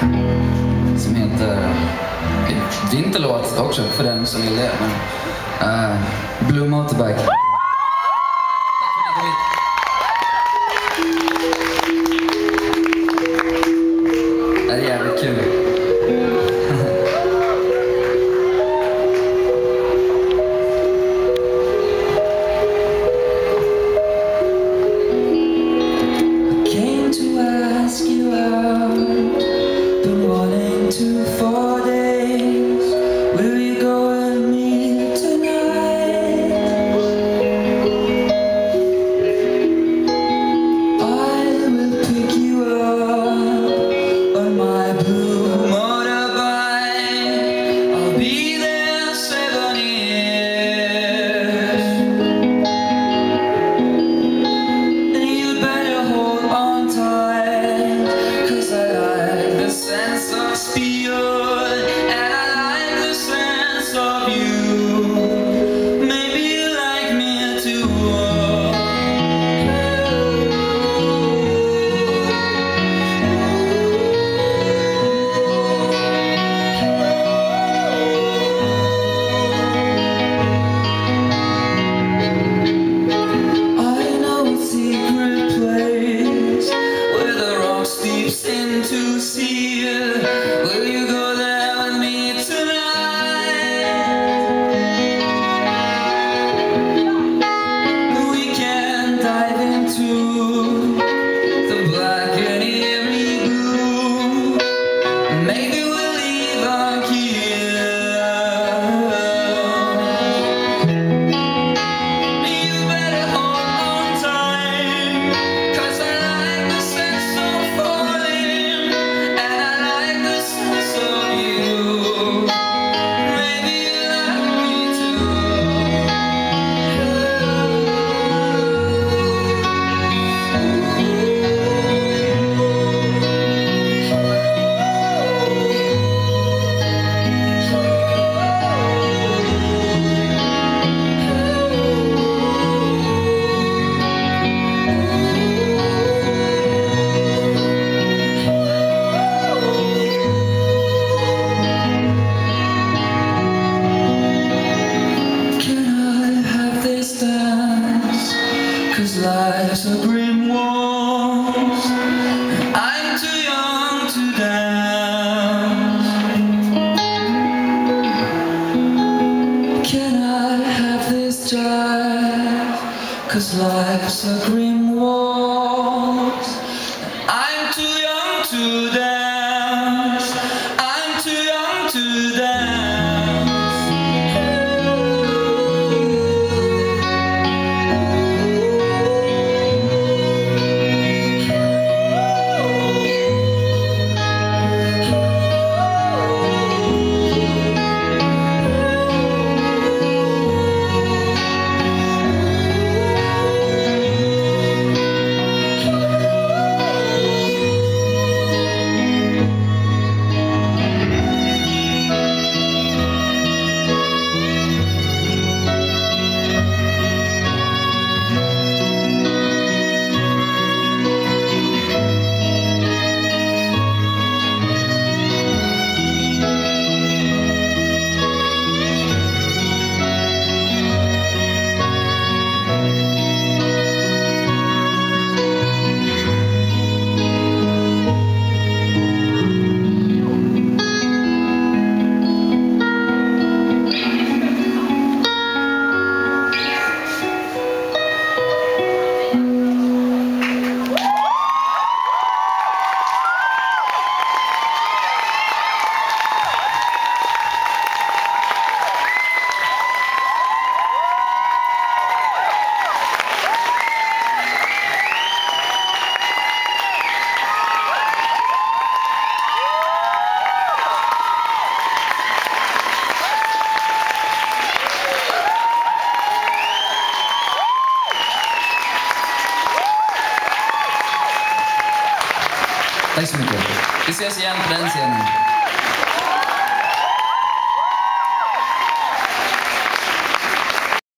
som heter vinterlåt också för den som vill det, men Blue Motorbike. Det är jävligt kul. Life's a grim waltz, I'm too young to dance. Can I have this jive? 'Cause life's a grim waltz, I'm too young to dance. I'm too young to dance. Tack så mycket. Vi ses igen på den scenen.